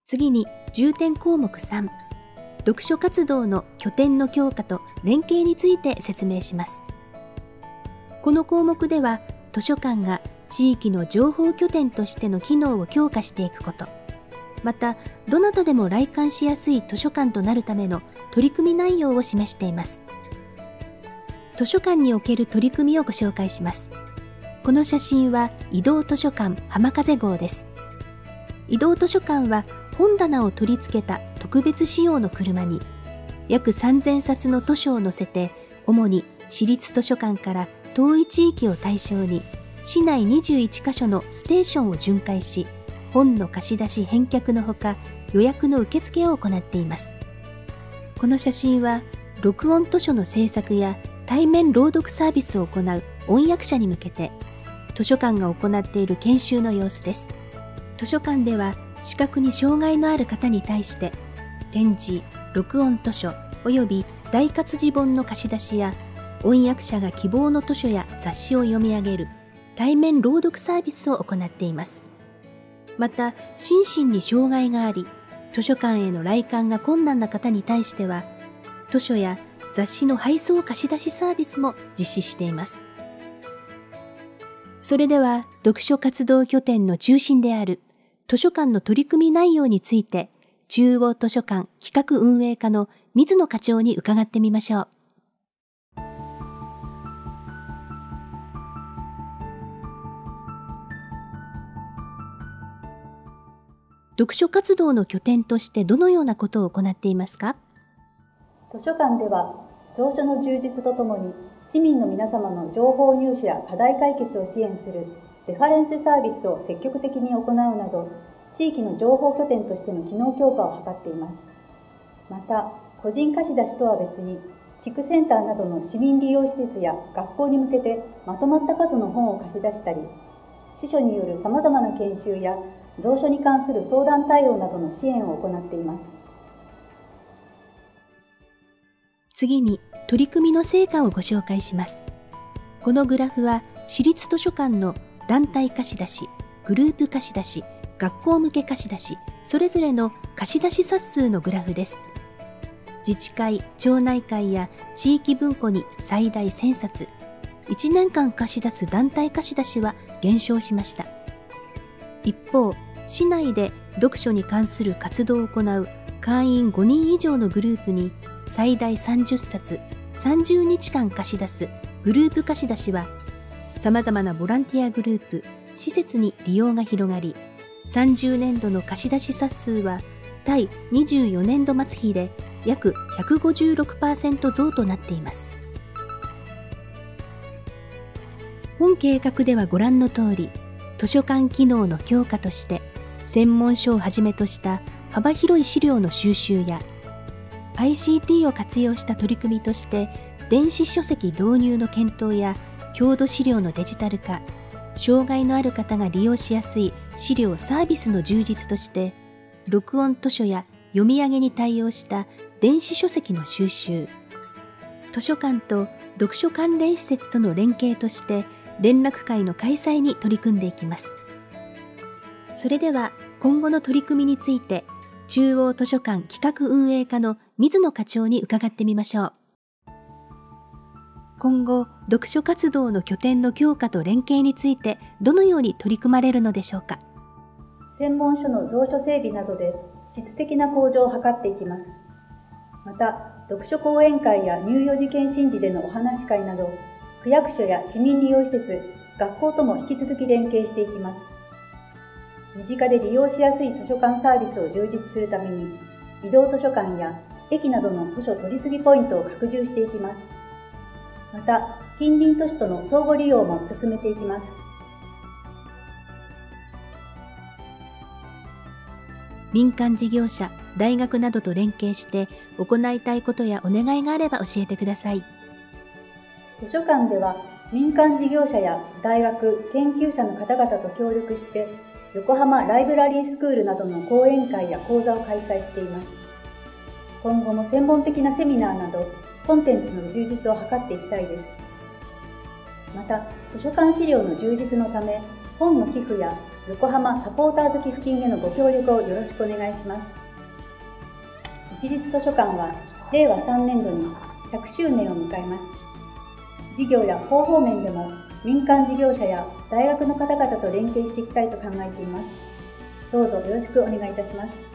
次に重点項目3、読書活動の拠点の強化と連携について説明します。この項目では、図書館が地域の情報拠点としての機能を強化していくこと、また、どなたでも来館しやすい図書館となるための取り組み内容を示しています。図書館における取り組みをご紹介します。この写真は移動図書館浜風号です。移動図書館は本棚を取り付けた特別仕様の車に約3000冊の図書を載せて、主に市立図書館から遠い地域を対象に市内21カ所のステーションを巡回し、本の貸し出し返却のほか予約の受付を行っています。この写真は録音図書の制作や対面朗読サービスを行う音訳者に向けて図書館が行っている研修の様子です。図書館では視覚に障害のある方に対して点字、録音図書および大活字本の貸し出しや音訳者が希望の図書や雑誌を読み上げる対面朗読サービスを行っています。また、心身に障害があり、図書館への来館が困難な方に対しては、図書や雑誌の配送貸し出しサービスも実施しています。それでは、読書活動拠点の中心である図書館の取り組み内容について、中央図書館企画運営課の水野課長に伺ってみましょう。読書活動の拠点としてどのようなことを行っていますか？ 図書館では蔵書の充実とともに市民の皆様の情報入手や課題解決を支援するレファレンスサービスを積極的に行うなど、地域の情報拠点としての機能強化を図っています。また、個人貸し出しとは別に地区センターなどの市民利用施設や学校に向けてまとまった数の本を貸し出したり、司書によるさまざまな研修や蔵書に関する相談対応などの支援を行っています。 次に取り組みの成果をご紹介します。このグラフは市立図書館の団体貸し出し、グループ貸し出し、学校向け貸し出し、それぞれの貸し出し冊数のグラフです。自治会、町内会や地域文庫に最大1000冊、1年間貸し出す団体貸し出しは減少しました。一方、市内で読書に関する活動を行う会員5人以上のグループに最大30冊、30日間貸し出すグループ貸し出しは、さまざまなボランティアグループ、施設に利用が広がり、30年度の貸し出し冊数は対24年度末比で約 156% 増となっています。本計画ではご覧の通り、図書館機能の強化として専門書をはじめとした幅広い資料の収集や ICT を活用した取り組みとして電子書籍導入の検討や郷土資料のデジタル化、障害のある方が利用しやすい資料サービスの充実として録音図書や読み上げに対応した電子書籍の収集、図書館と読書関連施設との連携として連絡会の開催に取り組んでいきます。それでは今後の取り組みについて中央図書館企画運営課の水野課長に伺ってみましょう。今後、読書活動の拠点の強化と連携についてどのように取り組まれるのでしょうか。 専門書の蔵書整備などで質的な向上を図っていきます。また、読書講演会や乳幼児検診時でのお話会など、区役所や市民利用施設、学校とも引き続き連携していきます。身近で利用しやすい図書館サービスを充実するために、移動図書館や駅などの図書取り次ぎポイントを拡充していきます。また、近隣都市との相互利用も進めていきます。 民間事業者、大学などと連携して行いたいことやお願いがあれば教えてください。 図書館では民間事業者や大学、研究者の方々と協力して横浜ライブラリースクールなどの講演会や講座を開催しています。今後も専門的なセミナーなどコンテンツの充実を図っていきたいです。また、図書館資料の充実のため、本の寄付や横浜サポーターズ寄付金へのご協力をよろしくお願いします。一律図書館は令和3年度に100周年を迎えます。事業や広報面でも民間事業者や大学の方々と連携していきたいと考えています。どうぞよろしくお願いいたします。